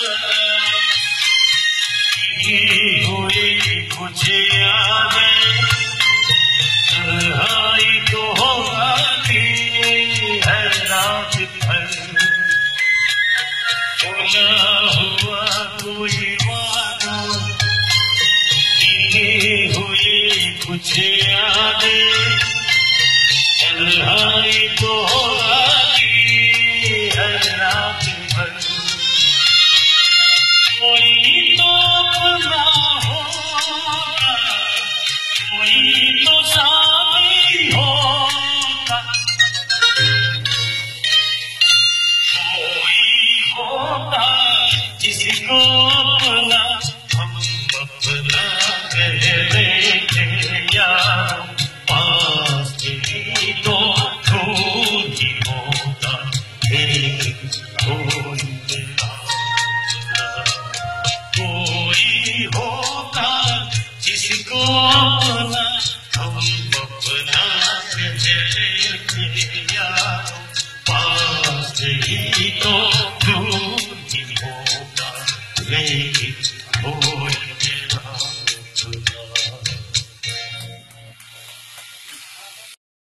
हुई कुछ यादें तन्हाई तो होती है रात भर ना हुआ कोई वादा हुई कुछ यादें तन्हाई तो होती है रात भर कोई तो अपना होगा कोई तो साथी होगा कोई होगा जिसको अपना हम अपना कह बैठे यार पास ही तो दूर ही होगा कोई होगा जिसको अपना हम अपना कह बैठे यार पास ही तो